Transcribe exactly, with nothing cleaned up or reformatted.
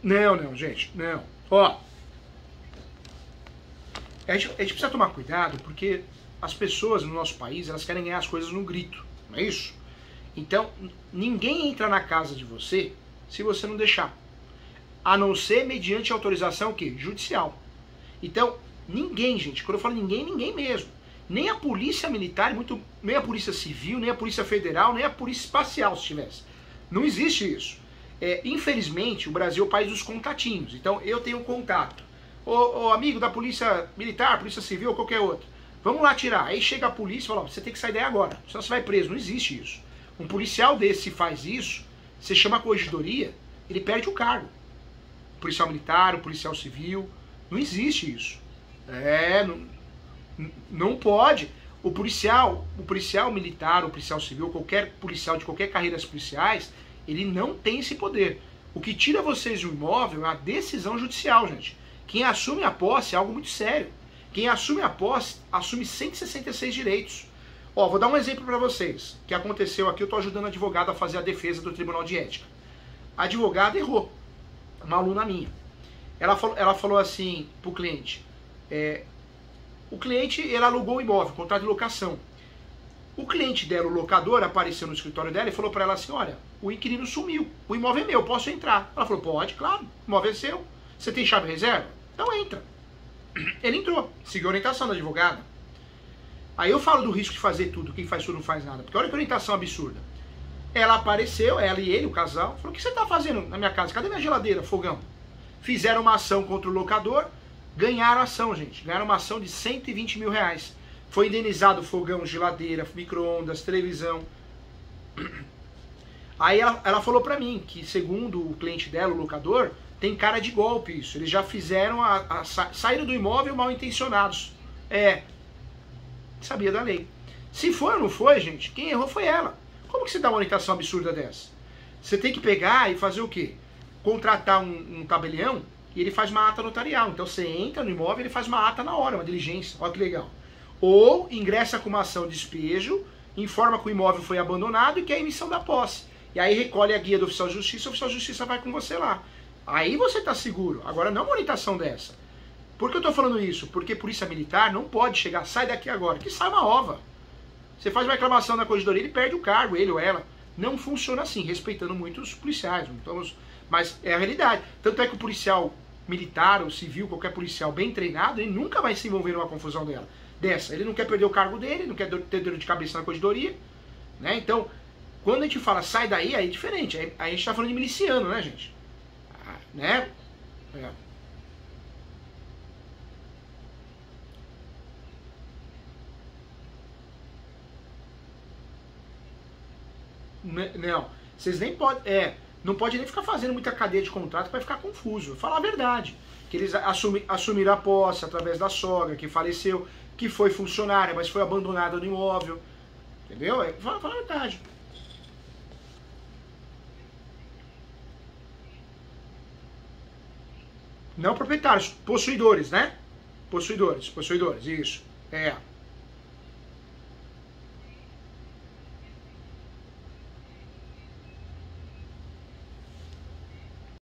Não, não, gente, não. Ó, a gente, a gente precisa tomar cuidado porque as pessoas no nosso país, elas querem ganhar as coisas no grito, não é isso? Então, ninguém entra na casa de você se você não deixar. A não ser mediante autorização o quê? Judicial. Então, ninguém, gente, quando eu falo ninguém, ninguém mesmo. Nem a polícia militar, muito, nem a polícia civil, nem a polícia federal, nem a polícia espacial, se tivesse. Não existe isso. É, infelizmente, o Brasil é o país dos contatinhos. Então, eu tenho um contato. Ô, ô amigo da polícia militar, polícia civil ou qualquer outro. Vamos lá tirar. Aí chega a polícia e fala, ó, você tem que sair daí agora, senão você vai preso. Não existe isso. Um policial desse, se faz isso, você chama a corregedoria, ele perde o cargo. O policial militar, o policial civil, não existe isso. É, não, não pode. O policial, o policial militar, o policial civil, qualquer policial de qualquer carreira policiais, ele não tem esse poder. O que tira vocês de um imóvel é a decisão judicial, gente. Quem assume a posse é algo muito sério. Quem assume a posse, assume cento e sessenta e seis direitos. Ó, vou dar um exemplo para vocês, que aconteceu aqui, eu estou ajudando a advogada a fazer a defesa do Tribunal de Ética. A advogada errou, uma aluna minha. Ela falou, ela falou assim pro cliente, é, o cliente, ele alugou o imóvel, contrato de locação. O cliente dela, o locador, apareceu no escritório dela e falou para ela assim, olha, o inquilino sumiu, o imóvel é meu, posso entrar? Ela falou, pode, claro, o imóvel é seu. Você tem chave reserva? Então entra. Ele entrou, seguiu a orientação da advogada. Aí eu falo do risco de fazer tudo, quem faz tudo não faz nada, porque olha que orientação absurda. Ela apareceu, ela e ele, o casal, falou, o que você está fazendo na minha casa? Cadê minha geladeira, fogão? Fizeram uma ação contra o locador, ganharam a ação, gente. Ganharam uma ação de cento e vinte mil reais. Foi indenizado fogão, geladeira, micro-ondas, televisão. Aí ela, ela falou pra mim que, segundo o cliente dela, o locador, tem cara de golpe isso. Eles já fizeram, a, a, a saíram do imóvel mal intencionados. É, sabia da lei. Se foi ou não foi, gente, quem errou foi ela. Como que você dá uma orientação absurda dessa? Você tem que pegar e fazer o quê? Contratar um, um tabelião e ele faz uma ata notarial. Então você entra no imóvel e ele faz uma ata na hora, uma diligência. Olha que legal. Ou ingressa com uma ação de despejo, informa que o imóvel foi abandonado e quer a emissão da posse. E aí recolhe a guia do oficial de justiça, o oficial de justiça vai com você lá. Aí você está seguro. Agora não uma orientação dessa. Por que eu estou falando isso? Porque polícia militar não pode chegar, sai daqui agora, que sai uma ova. Você faz uma reclamação na corregedoria, ele perde o cargo, ele ou ela. Não funciona assim, respeitando muito os policiais. Então, mas é a realidade. Tanto é que o policial militar ou civil, qualquer policial bem treinado, ele nunca vai se envolver numa confusão dela, dessa. Ele não quer perder o cargo dele, não quer ter dor de cabeça na corregedoria. Né? Então, quando a gente fala sai daí, aí é diferente. Aí a gente está falando de miliciano, né, gente? Ah, né? É. Não, vocês nem podem, é, não pode nem ficar fazendo muita cadeia de contrato para ficar confuso. Falar a verdade, que eles assumi, assumiram a posse através da sogra, que faleceu, que foi funcionária, mas foi abandonada no imóvel, entendeu? É, fala, fala a verdade. Não proprietários, possuidores, né? Possuidores, possuidores, isso, é.